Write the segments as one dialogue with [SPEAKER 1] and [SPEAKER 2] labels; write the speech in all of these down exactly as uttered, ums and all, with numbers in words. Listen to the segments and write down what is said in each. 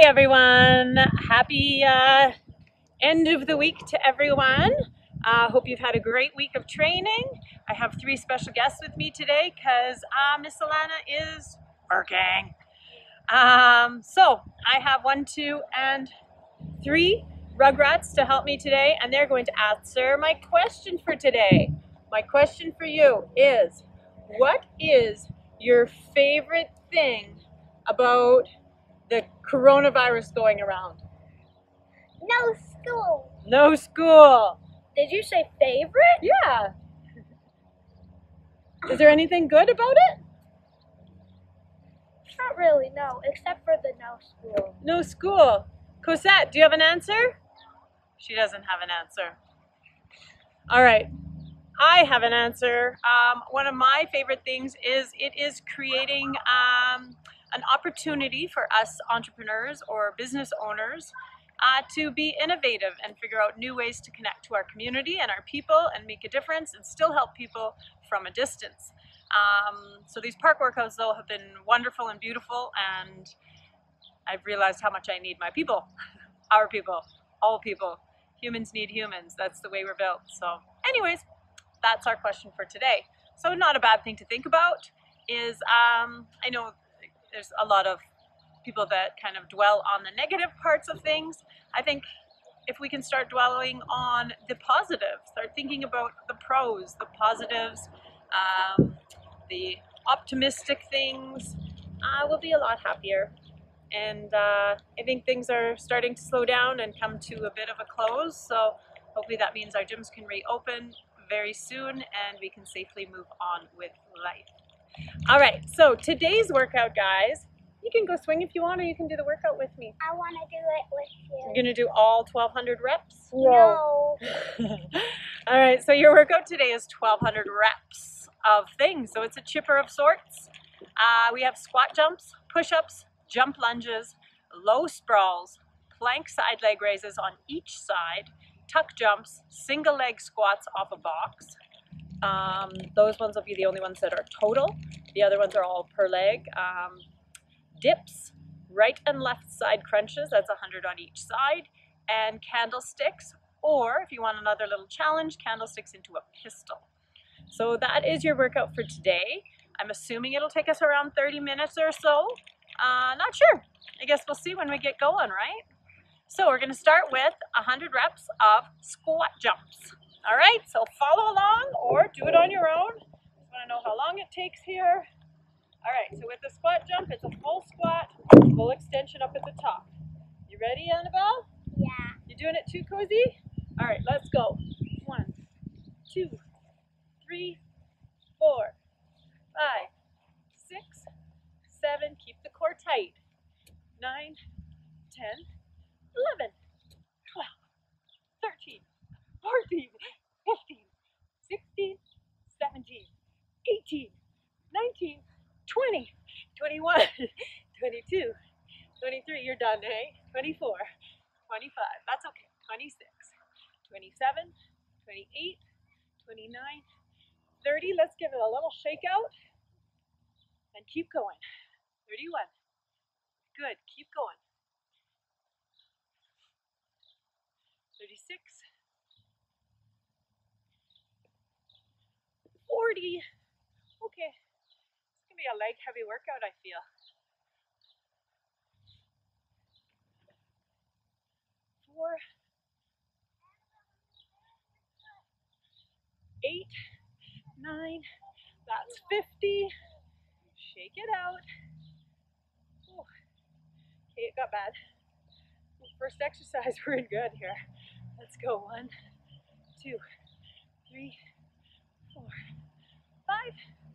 [SPEAKER 1] everyone. Happy uh, end of the week to everyone. Uh, hope you've had a great week of training. I have three special guests with me today because uh, Miss Alanah is working. Um, so I have one, two, and three Rugrats to help me today, and they're going to answer my question for today. My question for you is, what is your favorite thing about the coronavirus going around?
[SPEAKER 2] No school.
[SPEAKER 1] No school.
[SPEAKER 2] Did you say favorite?
[SPEAKER 1] Yeah. Is there anything good about it?
[SPEAKER 2] Not really, no, except for the no school.
[SPEAKER 1] No school. Cosette, do you have an answer? She doesn't have an answer. All right. I have an answer. Um, one of my favorite things is it is creating um, an opportunity for us entrepreneurs or business owners uh, to be innovative and figure out new ways to connect to our community and our people and make a difference and still help people from a distance. Um, so these park workouts though have been wonderful and beautiful, and I've realized how much I need my people, our people, all people. Humans need humans. That's the way we're built. So anyways, that's our question for today. So not a bad thing to think about is, um, I know there's a lot of people that kind of dwell on the negative parts of things. I think if we can start dwelling on the positives, start thinking about the pros, the positives, um, the optimistic things, uh, we'll be a lot happier. And uh, I think things are starting to slow down and come to a bit of a close. So hopefully that means our gyms can reopen very soon and we can safely move on with life. All right, so today's workout, guys, you can go swing if you want, or you can do the workout with me.
[SPEAKER 2] I want to do it with you.
[SPEAKER 1] You're gonna do all twelve hundred reps?
[SPEAKER 2] No.
[SPEAKER 1] All right, so your workout today is twelve hundred reps of things. So it's a chipper of sorts. Uh, we have squat jumps, push-ups, jump lunges, low sprawls, plank side leg raises on each side, tuck jumps, single leg squats off a box. Um, those ones will be the only ones that are total. The other ones are all per leg. Um, dips, right and left side crunches, that's one hundred on each side, and candlesticks, or if you want another little challenge, candlesticks into a pistol. So that is your workout for today. I'm assuming it'll take us around thirty minutes or so. Uh, not sure. I guess we'll see when we get going, right? So we're going to start with one hundred reps of squat jumps. All right, so follow along or do it on your own. Just want to know how long it takes here. All right, so with the squat jump, it's a full squat, full extension up at the top. You ready, Annabelle?
[SPEAKER 2] Yeah.
[SPEAKER 1] You doing it too, Cozy? All right, let's go. One, two, three, four, five, six, seven. Keep the core tight. Nine, ten, eleven, twelve, thirteen, fourteen, fifteen, sixteen, seventeen, eighteen, nineteen, twenty, twenty-one, twenty-two, twenty-three, you're done, eh? twenty-four, twenty-five, that's okay, twenty-six, twenty-seven, twenty-eight, twenty-nine, thirty, let's give it a little shake out and keep going. thirty-one, good, keep going. thirty-six, forty, okay. It's gonna be a leg heavy workout, I feel. Four, eight, nine, that's fifty. Shake it out. Ooh. Okay, it got bad. First exercise, we're in good here. Let's go. One, two, three, four, five,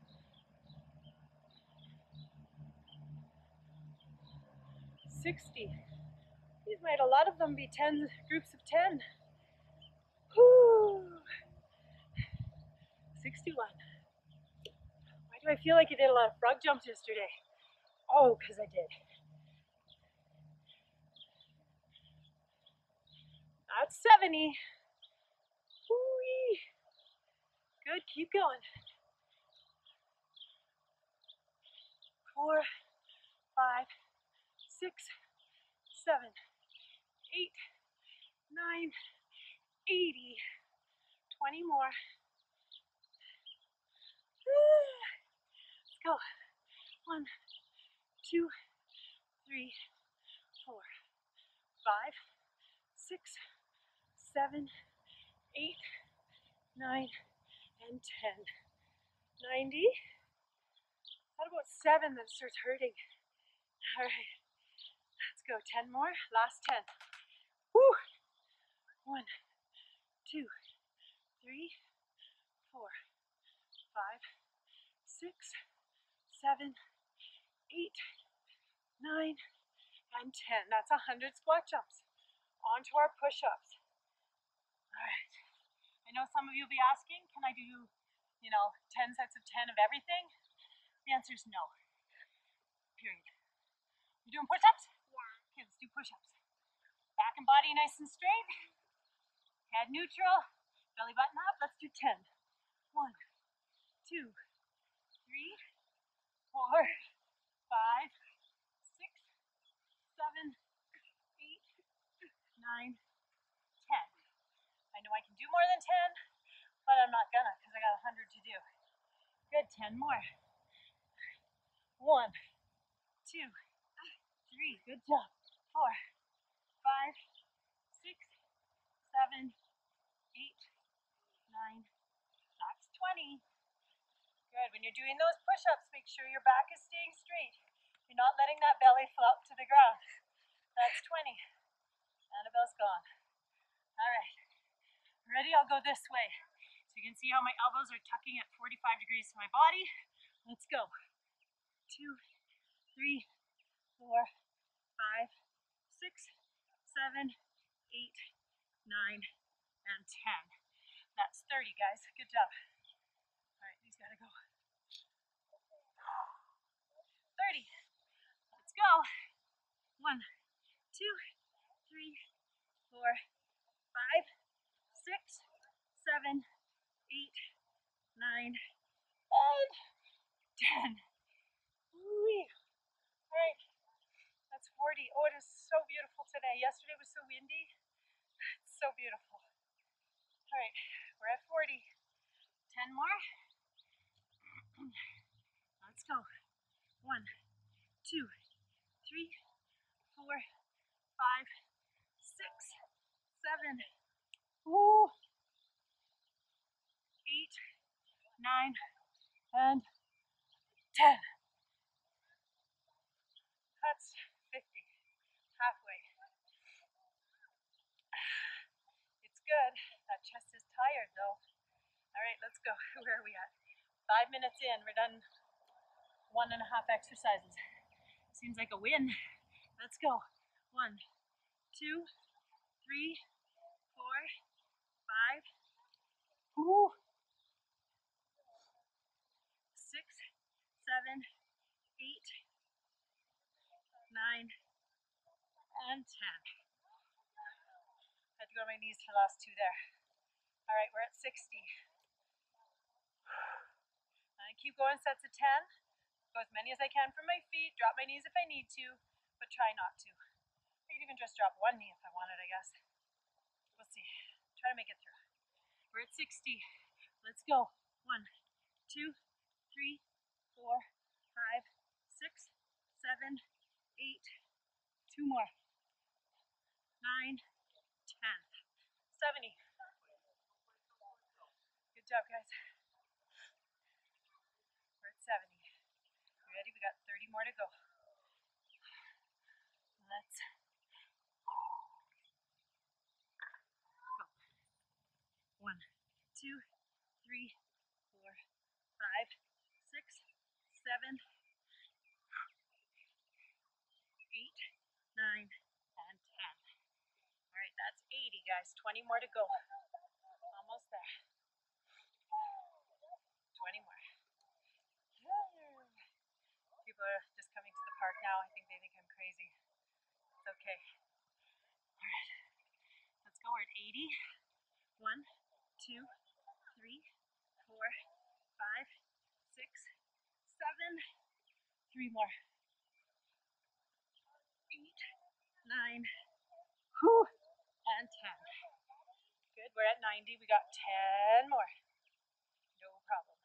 [SPEAKER 1] sixty. These might a lot of them be ten groups of ten. Whew. sixty-one. Why do I feel like I did a lot of frog jumps yesterday? Oh, because I did. That's seventy. Whoo-wee. Good, keep going. Four, five, six, seven, eight, nine, eighty. twenty more. Let's go. One, two, three, four, five, six, seven, eight, nine, and ten. ninety. What about seven that starts hurting? All right, let's go. ten more. Last ten. Woo! One, two, three, four, five, six, seven, eight, nine, and ten. That's a hundred squat jumps. On to our push-ups. All right. I know some of you will be asking, can I do, you know, ten sets of ten of everything? The answer is no. Period. You doing push-ups?
[SPEAKER 2] Yeah.
[SPEAKER 1] Okay, let's do push-ups. Back and body nice and straight. Head neutral. Belly button up. Let's do ten. One, two, three, four, five, six, seven, eight, nine, ten. I know I can do more than ten, but I'm not gonna because I got a hundred to do. Good, ten more. One, two, three, good job. Four, five, six, seven, eight, nine, that's twenty. Good, when you're doing those push-ups, make sure your back is staying straight. You're not letting that belly flop to the ground. That's twenty. Annabelle's gone. All right, ready? I'll go this way. So you can see how my elbows are tucking at forty-five degrees to my body. Let's go. Two, three, four, five, six, seven, eight, nine, and ten. That's thirty, guys. Good job. All right, these gotta go. thirty. Let's go. One, two, three, four, five, six, seven, eight, nine, and ten. Woo-wee. All right, that's forty. Oh, it is so beautiful today. Yesterday was so windy. It's so beautiful. All right, we're at forty. ten more. Let's go. One, two, three, four, five, six, seven, ooh, eight, nine, and ten. That's fifty. Halfway. It's good. That chest is tired though. All right, let's go. Where are we at? Five minutes in. We're done one and a half exercises. Seems like a win. Let's go. One, two, three, four, five, ooh, six, seven, eight, nine, and ten. I had to go to my knees for the last two there. All right, we're at sixty. And keep going, sets of ten. Go as many as I can from my feet. Drop my knees if I need to, but try not to. I could even just drop one knee if I wanted, I guess. We'll see. Try to make it through. We're at sixty. Let's go. One, two, three, four, five, six, seven, eight, two more. Nine, ten. seventy. Good job, guys. We're at seventy. You ready? We got thirty more to go. Let's go. One, two, three, four, five, six, seven, eight, nine, and ten. All right, that's eighty, guys. twenty more to go. Almost there. twenty more. People are just coming to the park now. I think they think I'm crazy. It's okay. All right, let's go. We're at eighty. One, two, three, four, five, six, seven, three more. Eight, nine, Whew. And ten. Good, we're at ninety. We got ten more. No problem.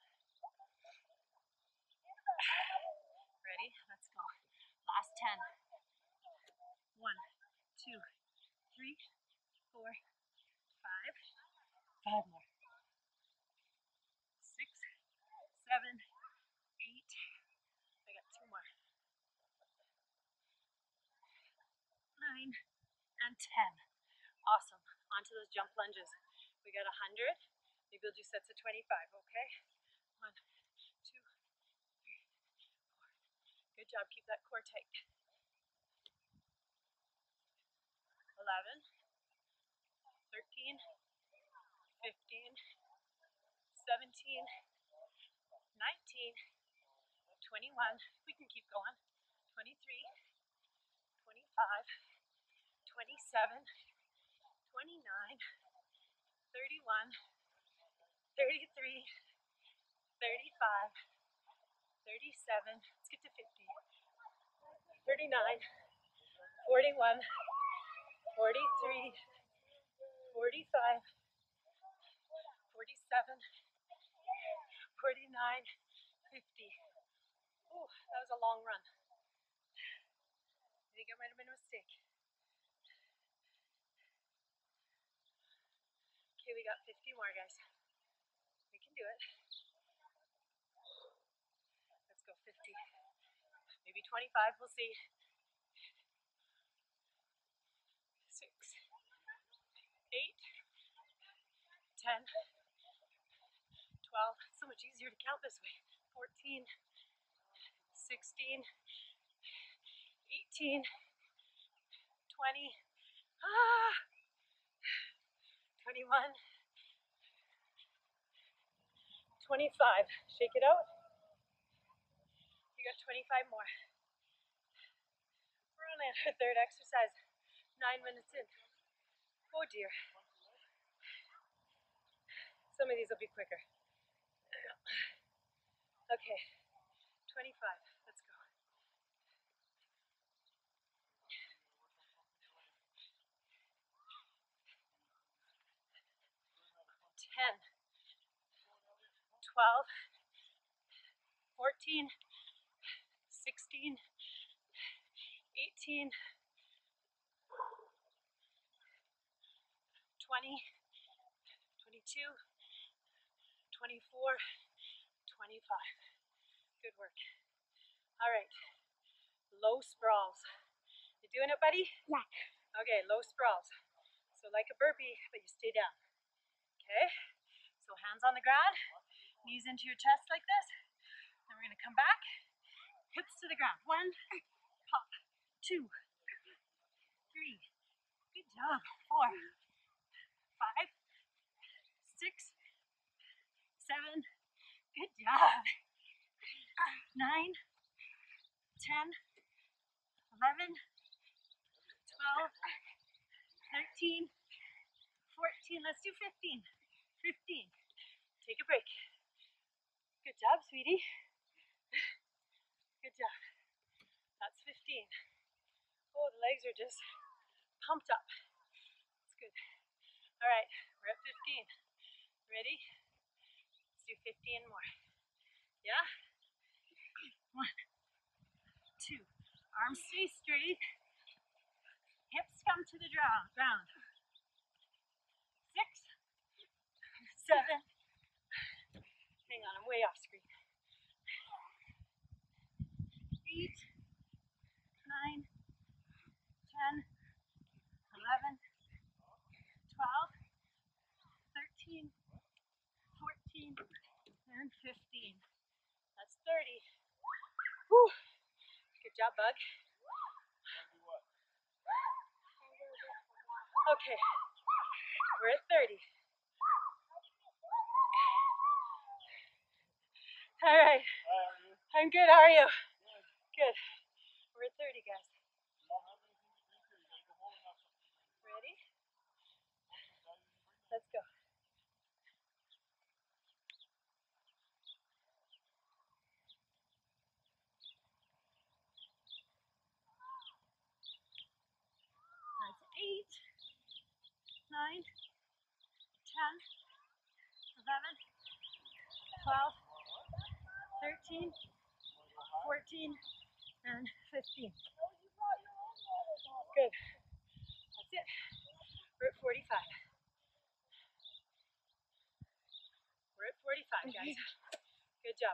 [SPEAKER 1] Ready? Let's go. Last ten. One, two, three, four, five. Five more. Six, seven, eight. I got two more. Nine and ten. Awesome. Onto those jump lunges. We got a hundred. Maybe we'll do sets of twenty-five, okay? One, two, three, four. Good job. Keep that core tight. eleven, thirteen, fifteen, seventeen, nineteen, twenty-one. We can keep going. twenty-three, twenty-five, twenty-seven, twenty-nine, thirty-one, thirty-three, thirty-five, thirty-seven. Let's get to fifty. thirty-nine, forty-one, forty-three, forty-five, forty-seven, forty-nine, fifty. Ooh, that was a long run. I think it might have been a mistake. Okay, we got fifty more, guys. We can do it. Let's go fifty. Maybe twenty-five, we'll see. Six, eight, ten, twelve. It's so much easier to count this way. fourteen, sixteen, eighteen, twenty, ah, twenty-one, twenty-five. Shake it out. You got twenty-five more. We're on our third exercise. Nine minutes in. Oh dear. Some of these will be quicker. Okay, twenty-five. Let's go. ten, twelve, fourteen, sixteen, eighteen, twenty, twenty-two, twenty-four, twenty-five. Good work. All right, low sprawls. You doing it, buddy?
[SPEAKER 2] Yeah.
[SPEAKER 1] Okay, low sprawls. So like a burpee, but you stay down. Okay, so hands on the ground, knees into your chest like this. Then we're gonna come back, hips to the ground. One, pop, two, three, good job. Four, five, six, seven, good job. Nine, ten, eleven, twelve, thirteen, fourteen. Let's do fifteen. fifteen. Take a break. Good job, sweetie. Good job. That's fifteen. Oh, the legs are just pumped up. That's good. All right, we're at fifteen. Ready? Let's do fifteen more. Yeah? One, two. Arms stay straight. Hips come to the ground. ground. Six, seven. Hang on, I'm way off screen. Eight, nine, ten, eleven, twelve, thirteen, fourteen, and fifteen. That's thirty. Whew. Good job, bug. Okay, we're at thirty. All right. I'm good. How are you? Good. We're at thirty, guys. Ready? Let's go. That's eight. eleven, twelve, thirteen, fourteen, and fifteen. Good. That's it. We're at forty-five. We're at forty-five, guys. Good job.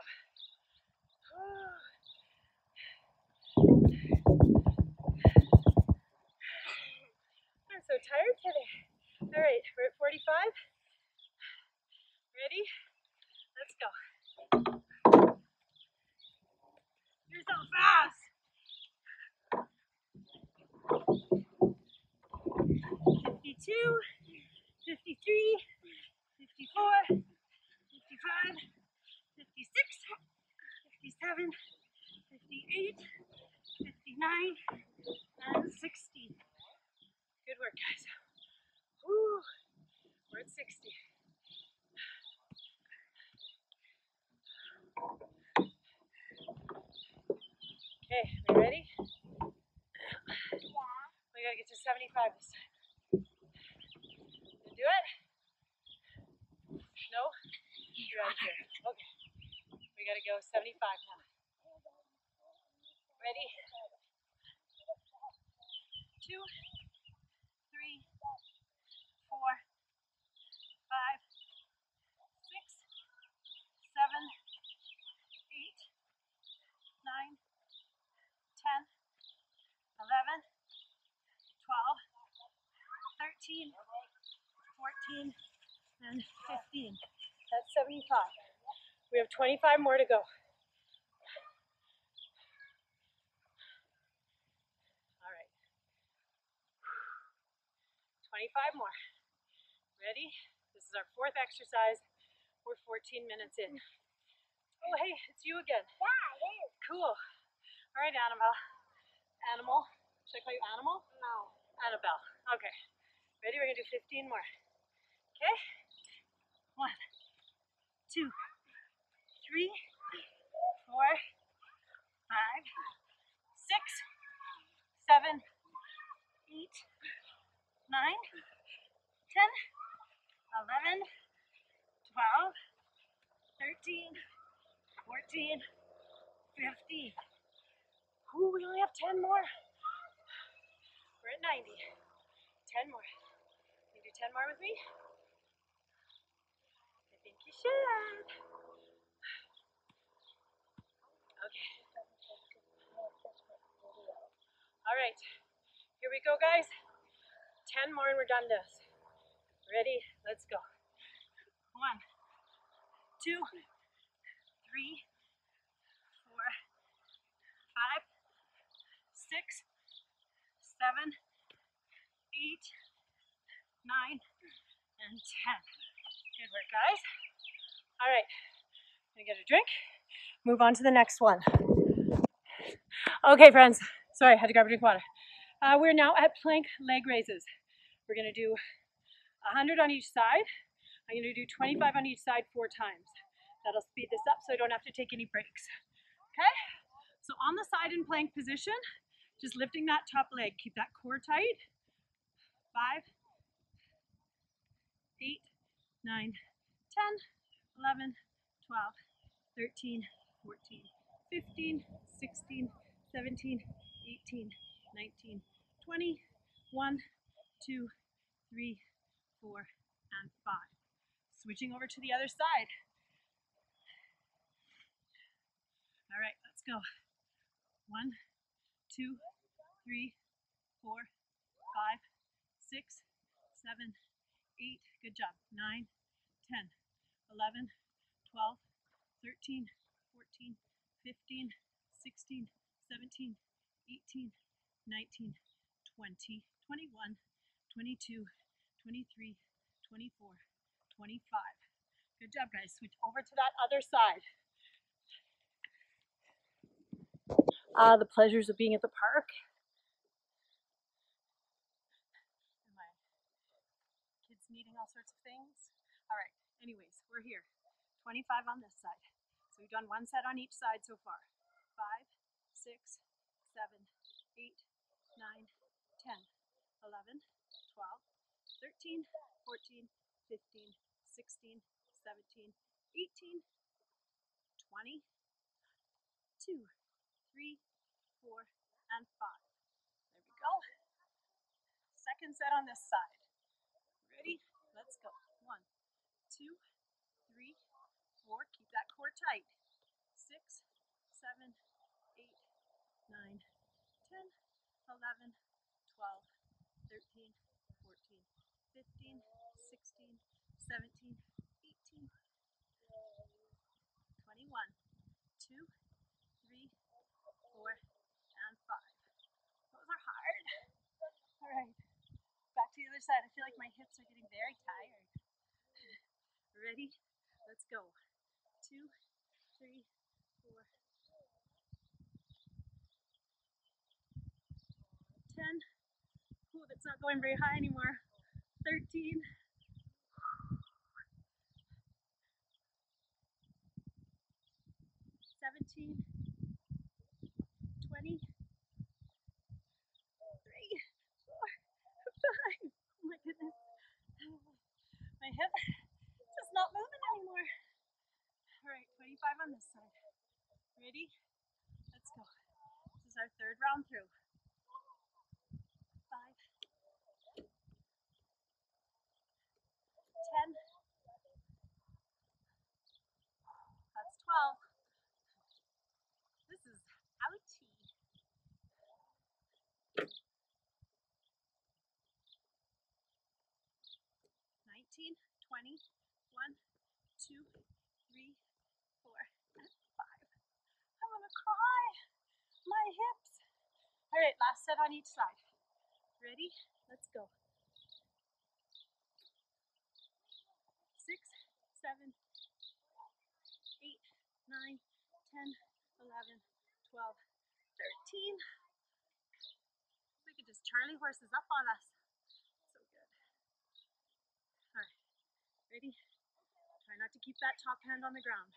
[SPEAKER 1] I'm so tired today. All right, we're at forty-five. Ready? Let's go. You're so fast. fifty-two, fifty-three, fifty-four, fifty-five, fifty-six, fifty-seven, fifty-eight, fifty-nine, and sixty. Good work, guys. Woo. We're at sixty. Okay, are we ready?
[SPEAKER 2] Yeah.
[SPEAKER 1] We gotta get to seventy-five this time. You do it? No? You're out of here. Okay. We gotta go seventy-five now. Ready? Two, three, four, five, six, seven, eight, nine, ten, eleven, twelve, thirteen, fourteen, and fifteen. That's seventy-five. We have twenty-five more to go. All right. twenty-five more. Ready? This is our fourth exercise. We're fourteen minutes in. Oh, hey, it's you again.
[SPEAKER 2] Yeah, it is.
[SPEAKER 1] Cool. All right, Annabelle. Animal. Should I call you Animal?
[SPEAKER 2] No.
[SPEAKER 1] Annabelle. Okay. Ready? We're going to do fifteen more. Okay? One, two, three, four, five, six, seven, eight, nine, ten, eleven, twelve, thirteen, fourteen, fifteen. Ooh, we only have ten more. We're at ninety. ten more. Can you do ten more with me? I think you should. Okay. All right. Here we go, guys. ten more and we're done this. Ready? Let's go. One, two, three, four, five, six, seven, eight, nine, and ten. Good work, guys. All right, I'm gonna get a drink, move on to the next one. Okay, friends, sorry, I had to grab a drink of water. Uh, we're now at plank leg raises. We're gonna do one hundred on each side. I'm gonna do twenty-five on each side four times. That'll speed this up so I don't have to take any breaks. Okay? So on the side in plank position, just lifting that top leg. Keep that core tight. Five, eight, nine, ten, eleven, twelve, thirteen, fourteen, fifteen, sixteen, seventeen, eighteen, nineteen, twenty, one, two, three, four, and five. Switching over to the other side. All right, let's go. One, two, three, four, five, six, seven, eight, good job. Nine, ten, eleven, twelve, thirteen, fourteen, fifteen, sixteen, seventeen, eighteen, nineteen, twenty, twenty-one, twenty-two, twenty-three, twenty-four, twenty-five. Good job, guys. Switch over to that other side. Ah, the pleasures of being at the park. My kids needing all sorts of things. All right, anyways, we're here. twenty-five on this side. So we've done one set on each side so far. Five, six, seven, eight, nine, ten, eleven, twelve, thirteen, fourteen, fifteen, sixteen, seventeen, seventeen, eighteen, twenty, two, three, four, and five. There we go. Second set on this side. Ready? Let's go. One, two, three, four. Keep that core tight. Six, seven, eight, nine, ten, eleven, twelve, thirteen, fourteen, fifteen, sixteen, seventeen, eighteen, twenty-one, two, three, four, and five. Those are hard. All right, back to the other side. I feel like my hips are getting very tired. Ready? Let's go. Two, three, four, ten. Ooh, that's not going very high anymore. thirteen. seventeen. twenty. three, four, five. Oh my goodness. My hip is just not moving anymore. All right, twenty-five on this side. Ready? Let's go. This is our third round through. Five, ten, that's twelve. This is ouchie. nineteen, twenty, one, two, three, four, and five. I'm gonna cry. My hips. All right, last set on each side. Ready? Let's go. Six, seven, eight, nine, ten, eleven, twelve, thirteen. We could just Charlie horses up on us. So good. All right, ready? Try not to keep that top hand on the ground.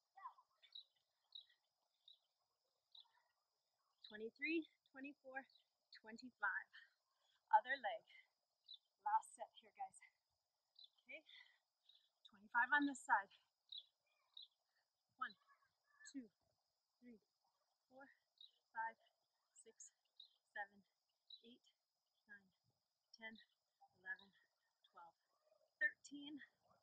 [SPEAKER 1] twenty-three, twenty-four, twenty-five. Other leg. Last set here, guys. Okay, twenty-five on this side. One, two, three, four, five, six, seven, eight, nine, ten, eleven, twelve, thirteen.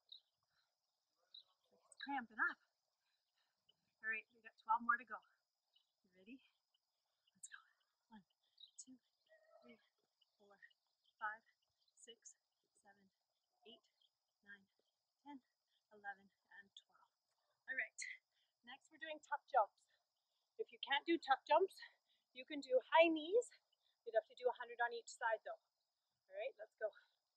[SPEAKER 1] It's cramping up. All right, we got twelve more to go. You ready? Let's go. One, two, three, four, five, six, seven, eight, nine, ten, eleven, and twelve. All right, next we're doing tuck jumps. If you can't do tuck jumps, you can do high knees. You'd have to do one hundred on each side though. All right, let's go.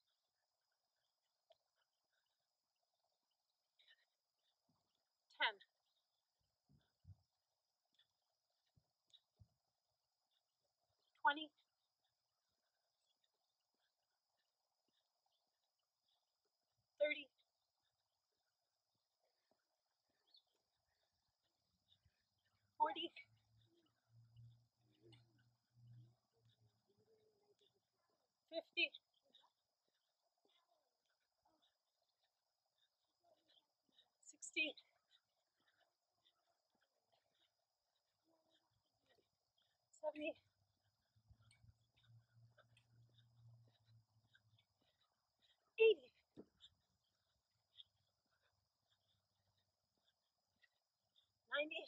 [SPEAKER 1] ten. twenty. thirty. forty. fifty. sixty. seventy. eighty. ninety.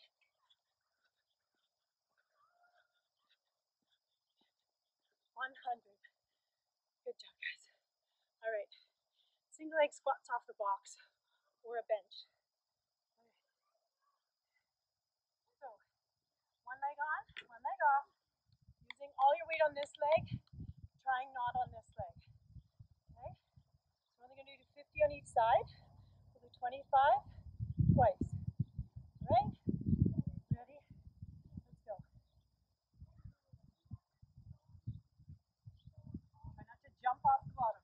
[SPEAKER 1] one hundred. Good job, guys. All right, single leg squats off the box or a bench. All right. So, one leg on, one leg off. Using all your weight on this leg, trying not on this leg. Okay? So we're only going to do fifty on each side. We'll do twenty-five twice. All right? Ready? Let's go. Try not to jump off the bottom.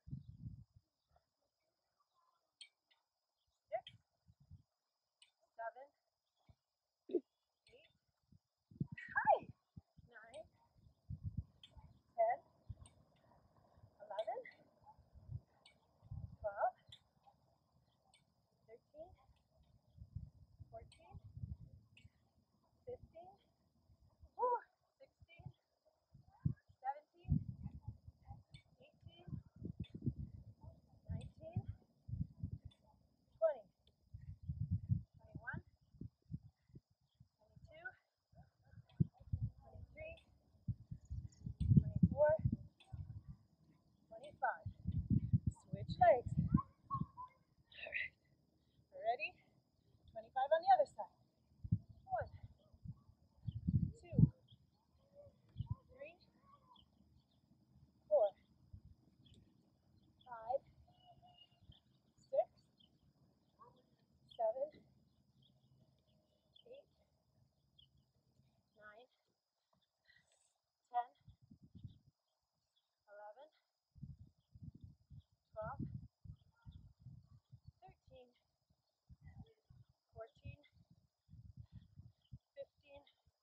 [SPEAKER 1] Six, seven, eight, hi, nine, ten, eleven, twelve, thirteen, thirteen, fourteen, fifteen, whew, sixteen, seventeen, eighteen, nineteen, twenty, twenty-one, twenty-two, twenty-three, twenty-four, twenty-five. Switch legs. All right. Ready? twenty-five on the other side. One, two, three, four, five, six, seven, eight, nine, ten, eleven, twelve, thirteen, fourteen, fifteen,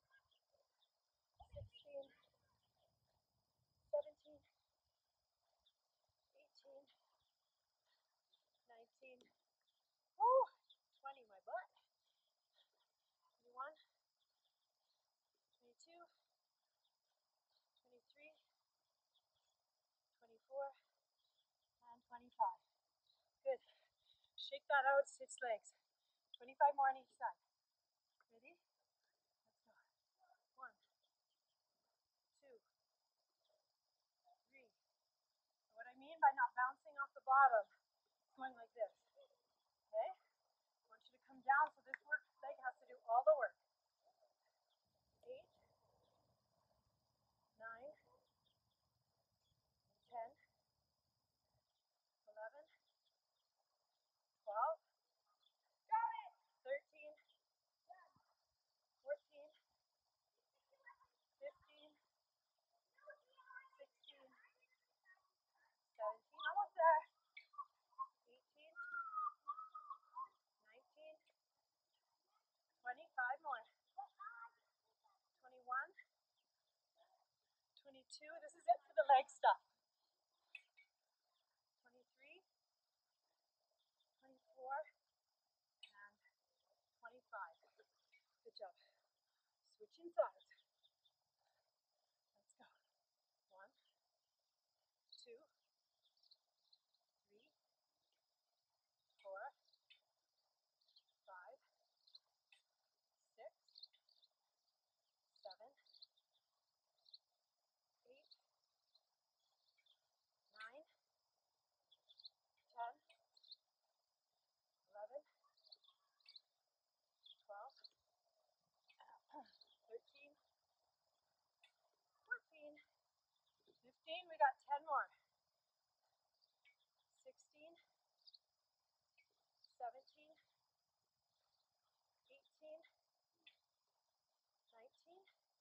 [SPEAKER 1] sixteen, seventeen, eighteen, nineteen, oh, twenty, my butt, twenty-one, twenty-two, twenty-three, twenty-four, and twenty-five. Good. Shake that out, six legs. twenty-five more on each side. Ready? Let's go. One, two, three. And what I mean by not bouncing off the bottom, it's going like this. Okay? I want you to come down so this work leg has to do all the work. Eight, nine, ten, eleven, twelve, thirteen, fourteen, fifteen, sixteen, seventeen, almost there, eighteen, nineteen, twenty, five more, twenty-one, twenty-two, this is it for the leg stuff, twenty-three, twenty-four, and twenty-five. Good job. Switching sides. Let's go. One, two, three, four, five, six, seven, eight, nine, ten, eleven, twelve, thirteen, fourteen, fifteen, we got ten more, sixteen, seventeen, eighteen, nineteen,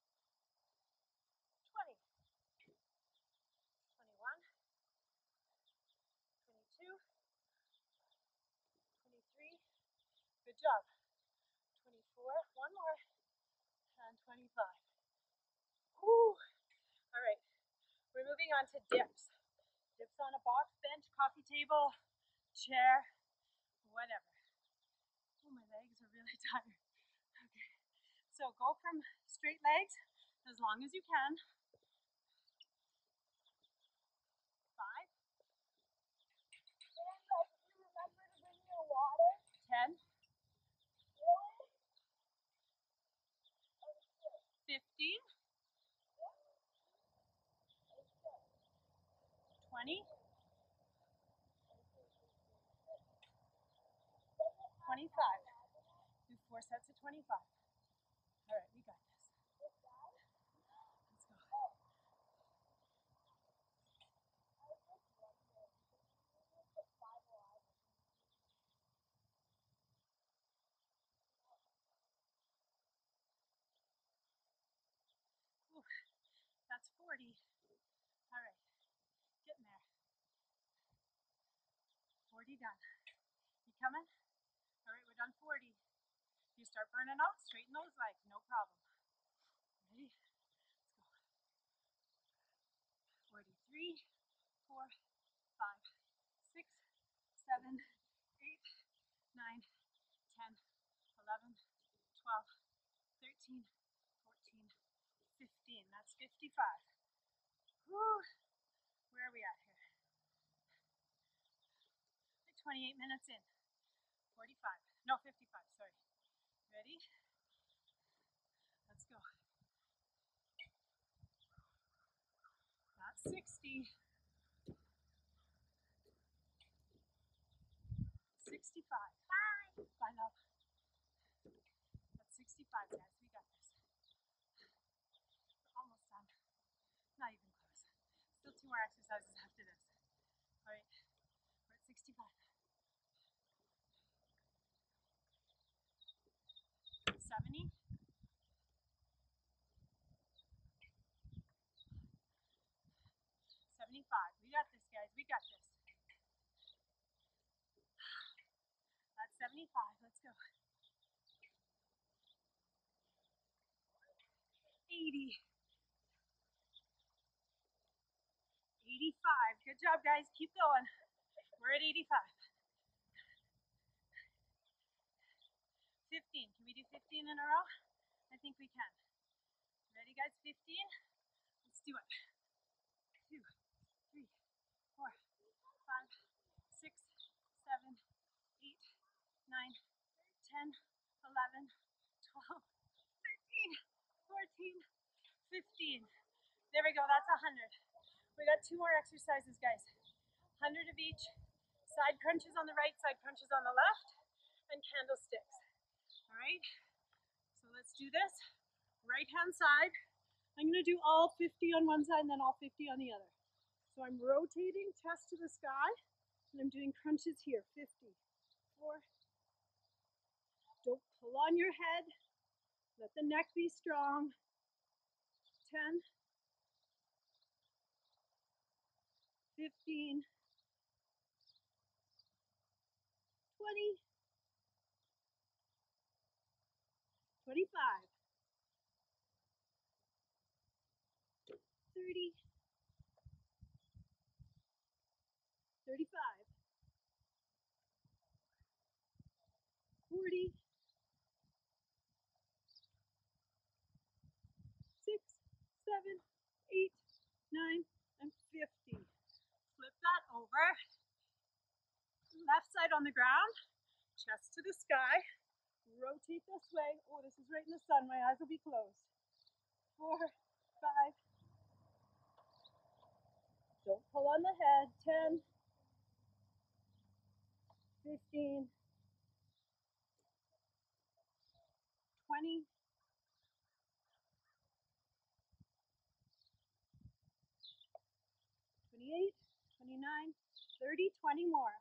[SPEAKER 1] twenty, twenty-one, twenty-two, twenty-three, good job, twenty-four, one more, and twenty-five. Whew. All right, we're moving on to dips. Dips on a box, bench, coffee table, chair, whatever. Oh, my legs are really tired. Okay, so go from straight legs as long as you can. Five.
[SPEAKER 2] And like, you remember to bring your water?
[SPEAKER 1] Ten.
[SPEAKER 2] Really?
[SPEAKER 1] Fifteen. Twenty. Twenty-five. Do four sets of twenty-five. All right, we got this. Let's go. Ooh, that's forty. All right, getting there. forty done. You coming? All right, we're done forty. You start burning off, straighten those legs, no problem. Ready? Let's go. forty-three, four, five, six, seven, eight, nine, eleven, twelve, thirteen, fourteen, fifteen. That's fifty-five. Whew. Where are we at here? Like twenty-eight minutes in. forty-five. No, fifty-five, sorry. Ready? Let's go. That's sixty. sixty-five. Bye. Bye, love. That's sixty-five, guys. We got this. We're almost done. Not even close. Still two more exercises after this. All right. We're at sixty-five. seventy. seventy-five. We got this, guys. We got this. That's seventy-five. Let's go. eighty. eighty-five. Good job, guys. Keep going. We're at eighty-five. fifteen. Can we do fifteen in a row? I think we can. Ready, guys? fifteen. Let's do it. Two, three, four, five, six, seven, eight, nine, ten, eleven, twelve, thirteen, fourteen, fifteen. There we go. That's one hundred. We got two more exercises, guys. one hundred of each. Side crunches on the right, side crunches on the left, and candlesticks. All right. So let's do this. Right hand side. I'm going to do all fifty on one side and then all fifty on the other. So I'm rotating chest to the sky and I'm doing crunches here. fifty. Four. Don't pull on your head. Let the neck be strong. ten. fifteen. twenty. twenty-five. thirty. thirty-five. forty. six, seven, eight, nine, and fifty. Flip that over. Left side on the ground, chest to the sky. Rotate this way. Oh, this is right in the sun. My eyes will be closed. Four, five. Don't pull on the head. ten, fifteen, twenty, twenty-eight, twenty-nine, thirty, twenty more.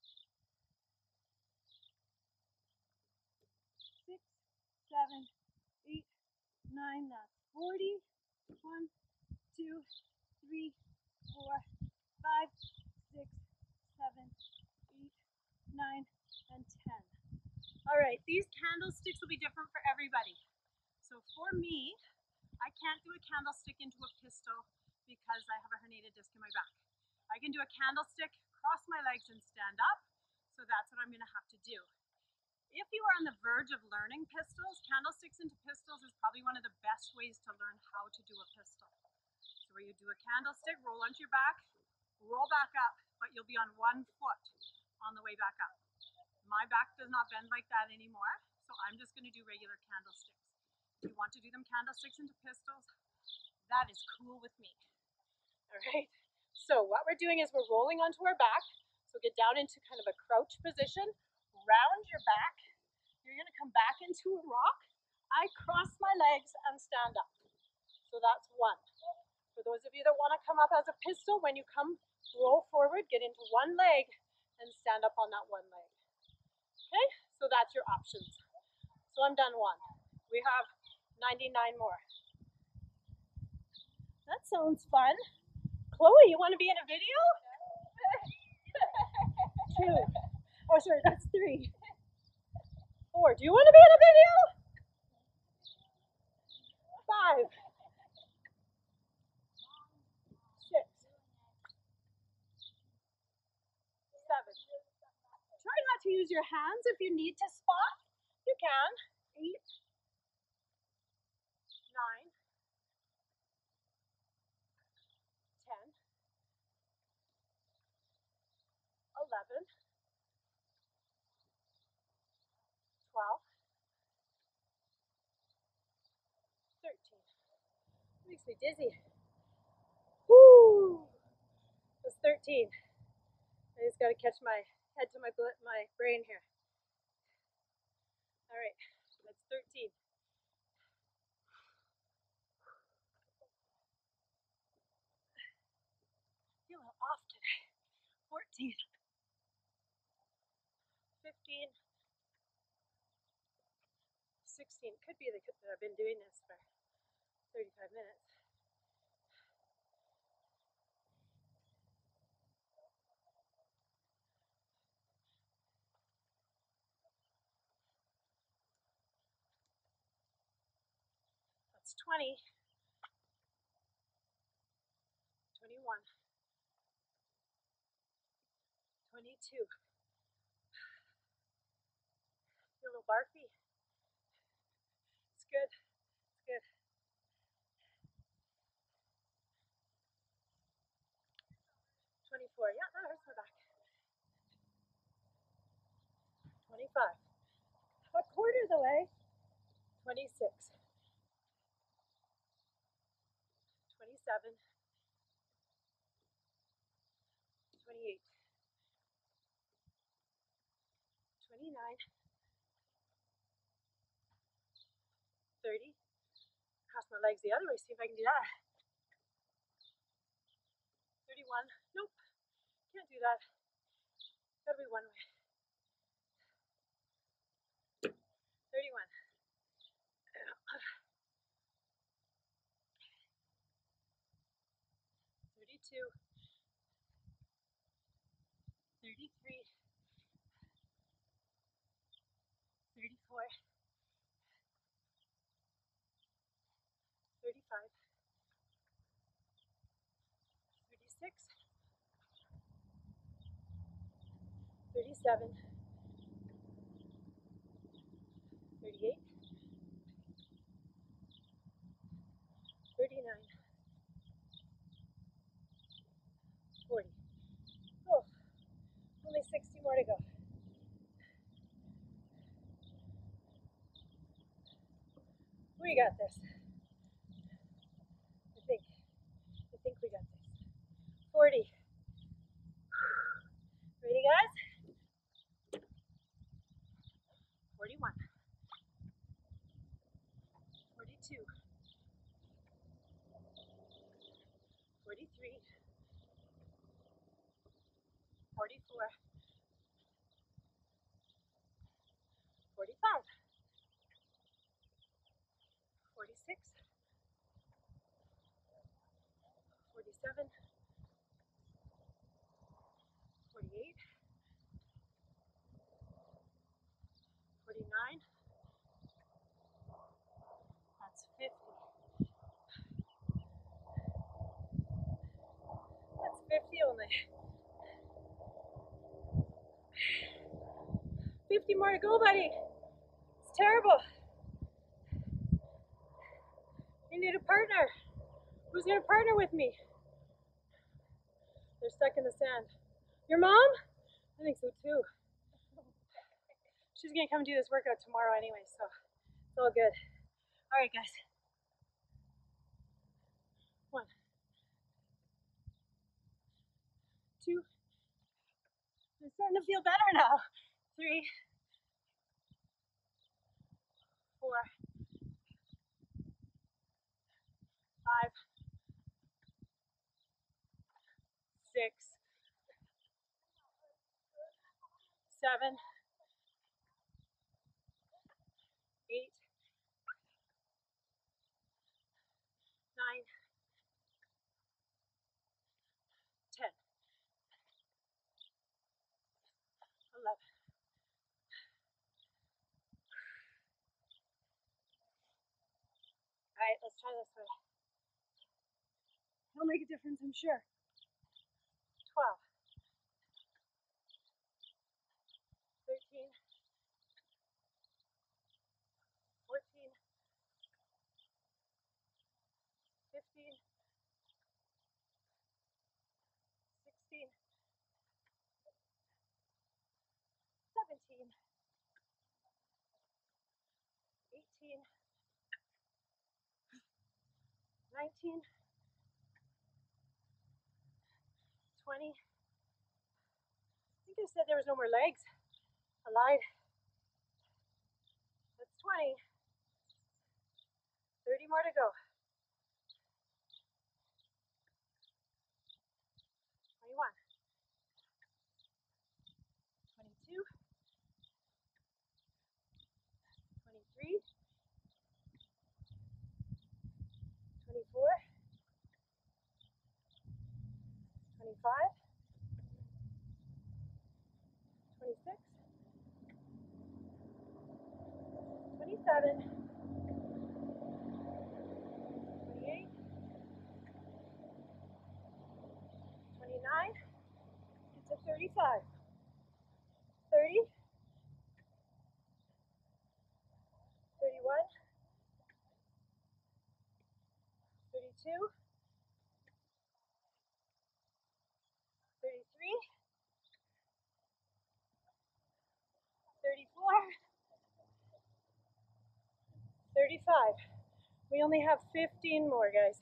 [SPEAKER 1] six, seven, eight, nine, that's forty. one, two, three, four, five, six, seven, eight, nine, and ten. All right, these candlesticks will be different for everybody. So for me, I can't do a candlestick into a pistol because I have a herniated disc in my back. I can do a candlestick, cross my legs, and stand up. So that's what I'm going to have to do. If you are on the verge of learning pistols, candlesticks into pistols is probably one of the best ways to learn how to do a pistol. So where you do a candlestick, roll onto your back, roll back up, but you'll be on one foot on the way back up. My back does not bend like that anymore, so I'm just going to do regular candlesticks. If you want to do them candlesticks into pistols, that is cool with me. All right, so what we're doing is we're rolling onto our back, so get down into kind of a crouch position, round your back, you're going to come back into a rock, I cross my legs and stand up. So that's one. For those of you that want to come up as a pistol, when you come, roll forward, get into one leg, and stand up on that one leg. Okay, so that's your options. So I'm done one. We have ninety-nine more. That sounds fun. Chloe, you want to be in a video? Two. Oh, sorry, that's three. Four. Do you want to be in a video? Five. Six. Seven. Try not to use your hands if you need to spot. You can. Eight, nine, ten, eleven, twelve, thirteen. Makes me dizzy. Woo! That's thirteen. I just got to catch my head to my my brain here. All right, that's thirteen. Feel a little off today. fourteen, fifteen, sixteen. Could be that I've been doing this for thirty-five minutes. That's twenty, twenty-one, twenty-two. Feel a little barfy. It's good. It's good. twenty-four. Yeah, that hurts my back. twenty-five. A quarter of the way. twenty-six. twenty-seven. twenty-eight. twenty-nine. thirty. Cross my legs the other way, see if I can do that. thirty-one. Nope. Can't do that. Gotta be one way. thirty-one. thirty-two. thirty-three. thirty-four. thirty-five. thirty-six. thirty-seven. thirty-eight. thirty-nine. forty. Oh, only sixty more to go. We got this. I think. I think we got this. forty. Ready, guys? forty-one. forty-two. forty-three. forty-four. forty-five. forty-six. forty-seven. forty-eight. forty-nine. That's fifty. That's fifty only. fifty more to go, buddy. It's terrible. You need a partner. Who's gonna partner with me? They're stuck in the sand. Your mom? I think so too. She's gonna come do this workout tomorrow anyway, so it's all good. All right, guys. One, two. I'm starting to feel better now. Three, four, five, six, seven, eight, nine, ten, eleven. All right, let's try this way. It'll make a difference, I'm sure. twelve, thirteen, fifteen, sixteen, seventeen, eighteen, nineteen, twenty. I think I said there was no more legs. I lied. That's twenty. thirty more to go. twenty-one. twenty-two. twenty-three. twenty-four. twenty-five. twenty-six. twenty-seven. twenty-eight. twenty-nine. It's a thirty-five. thirty. thirty-one. thirty-two. thirty-three. thirty-four. thirty-five. We only have fifteen more, guys.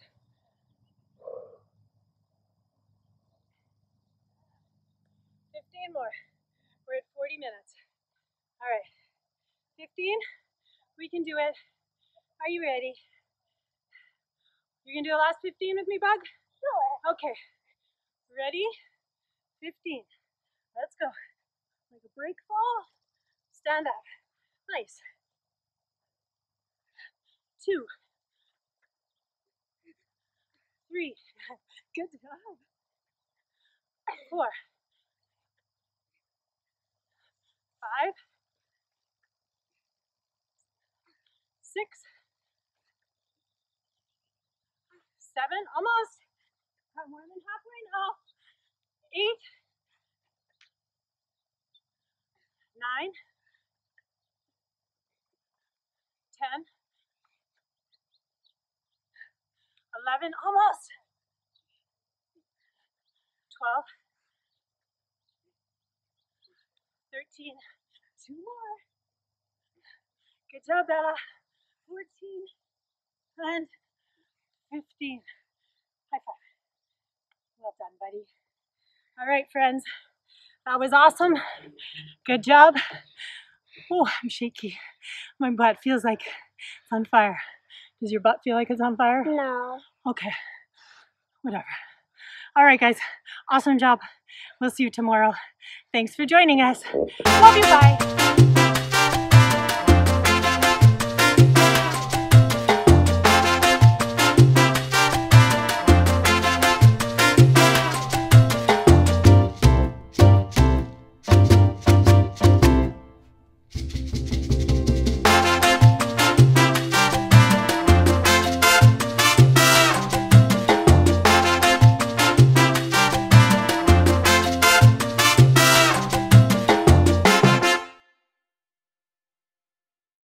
[SPEAKER 1] fifteen more. We're at forty minutes. All right. fifteen. We can do it. Are you ready? You can do the last fifteen with me, Bug?
[SPEAKER 2] Sure.
[SPEAKER 1] Okay. Ready? fifteen. Let's go. Like a break fall. Stand up. Nice. Two. Three. Good job. Four. Five. Six. Seven. Almost. I'm more than halfway now. Eight. Nine. Ten. Eleven. Almost. Twelve. Thirteen. Two more. Good job, Bella. Fourteen. And fifteen. High five. Well done, buddy. All right, friends. That was awesome. Good job. Oh, I'm shaky. My butt feels like it's on fire. Does your butt feel like it's on fire?
[SPEAKER 2] No.
[SPEAKER 1] Okay. Whatever. All right, guys. Awesome job. We'll see you tomorrow. Thanks for joining us. Love you. Bye.